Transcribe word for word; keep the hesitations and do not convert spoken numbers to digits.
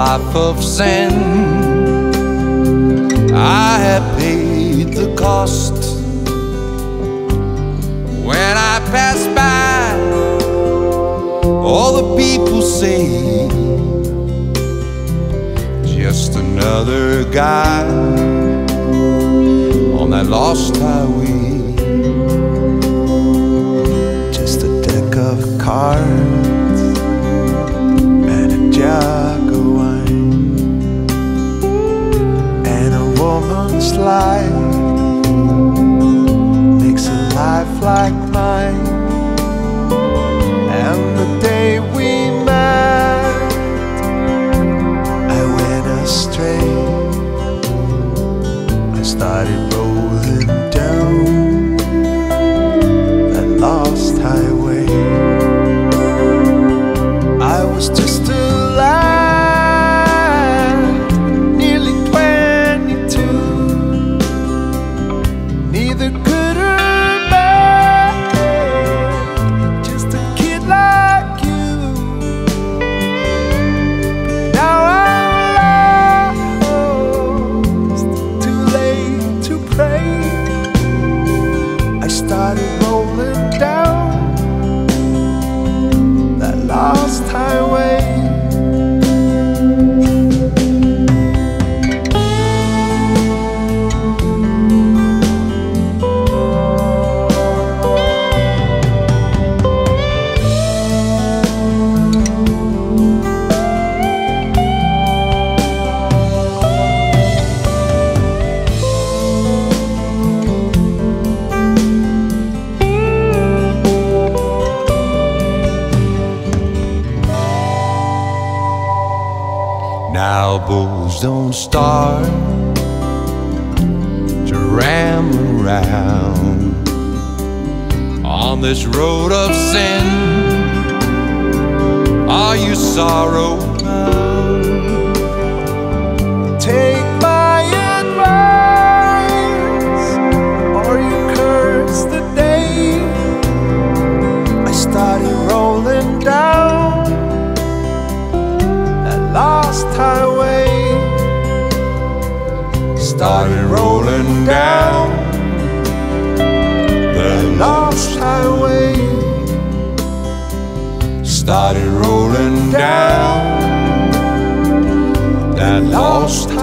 life of sin. I had paid the cost. When I pass by, all the people say, just another guy on that lost highway. Just a deck of cards and a jug of wine, and a woman's life makes a life like mine. And the day we met, I went astray. I started rolling down that lost highway. I was just a lad, nearly twenty-two, neither good or bad, just a kid like you. Now I'm lost, too late to pray. I started rolling down that lost highway. Now bulls don't start to ram around on this road of sin. Are you sorrow bound? Take my advice, or you curse the day I started rolling down lost highway. Started rolling down the lost highway. Started rolling down that lost highway.